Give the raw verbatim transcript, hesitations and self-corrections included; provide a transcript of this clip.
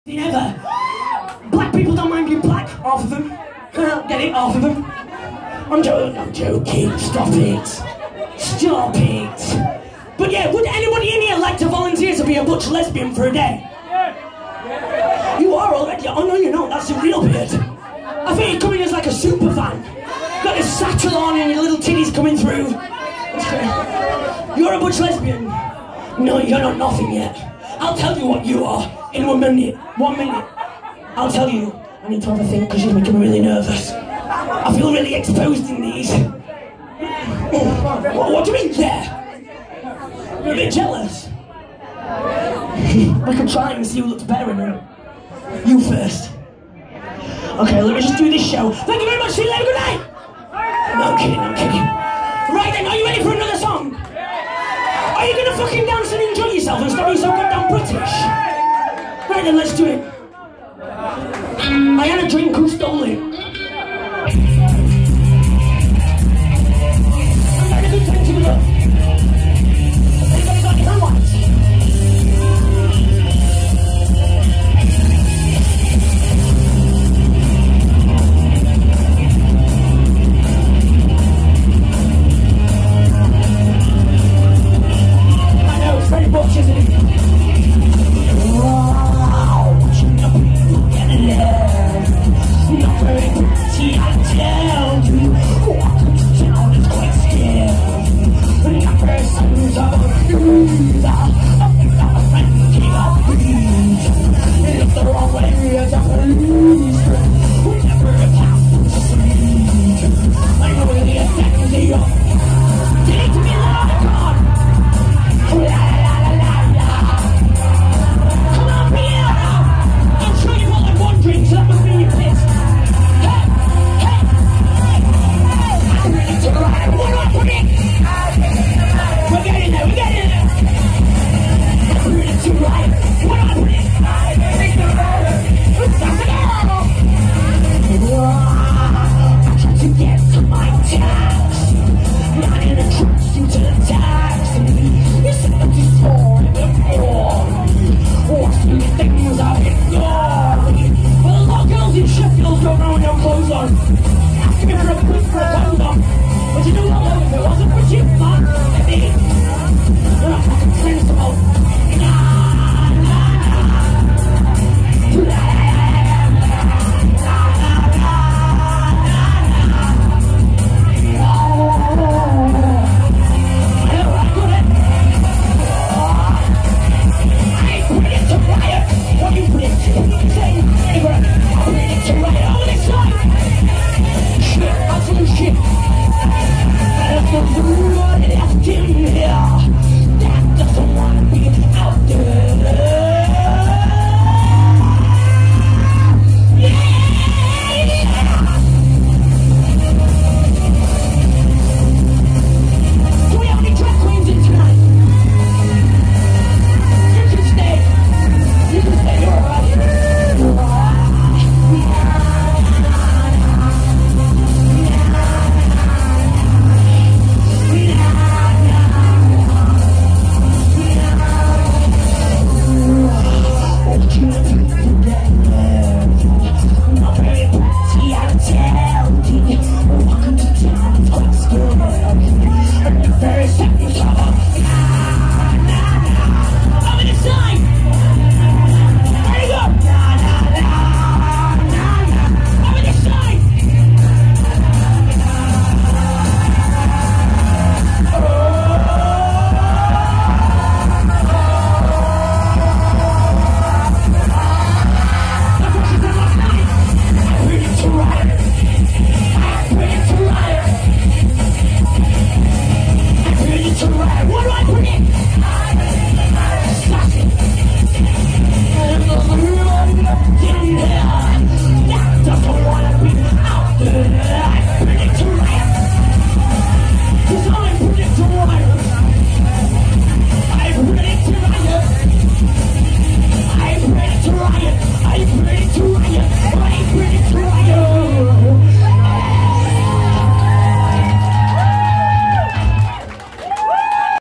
Never. Black people don't mind being black. Half of them. Get it? Half of them. I'm joking. I'm joking. Stop it. Stop it. But yeah, would anybody in here like to volunteer to be a butch lesbian for a day? You are already. Oh no, you're not. That's a real beard. I think you're coming as like a super fan. Got this satchel on and your little titties coming through. You're a butch lesbian. No, you're not nothing yet. I'll tell you what you are in one minute. One minute. I'll tell you. I need to have a think because you're making me really nervous. I feel really exposed in these. What, what do you mean, yeah? You're a bit jealous. We can try and see who looks better in them. You first. Okay, let me just do this show. Thank you very much. See you later. Good night. No, I'm kidding. I'm kidding. Right then, are you ready for another song? Are you gonna fucking dance and enjoy yourself and stop being so goddamn British? Right then, let's do it. I had a drink, who stole it? I'm having a good time to look. Anybody got your lights? I know, it's very butch, isn't it? Not very pretty, I tell you. Walking to town is quite scary. Not very sons of a loser. I think I'm a friend, king of bees. It's the wrong way as a police. We never have to sleep. I know where the attacks are. Take it to me, Lord God. La la la la la. Come on, bring it out now. I'm sure you've got like one drink, so that must mean you're pissed. We're getting there, we're getting there! I'm ready to ride! What am I ready? I try to get to my tax. Not in a tracksuit to the taxi. You said I'm too small in the morning. Watch me things I ignore. Well, a lot of girls in Sheffield don't know when their clothes on. Asking me for a quick for a condom. But you know what, if it wasn't for you, man, maybe you're not fucking sensible. Nah, nah, nah. Nah, nah, nah, nah. Oh, alright, got it. I ain't putting it to riot. What do you put it to? Say, anywhere. I'll put it to riot over this side. Shit, absolute shit. If the blood left him here, that doesn't want to be out there. Yeah! Do we have any drag queens in tonight? You can stay. You can stay, you're alright. Very second cover. Nah, nah, nah. I'm in the sign.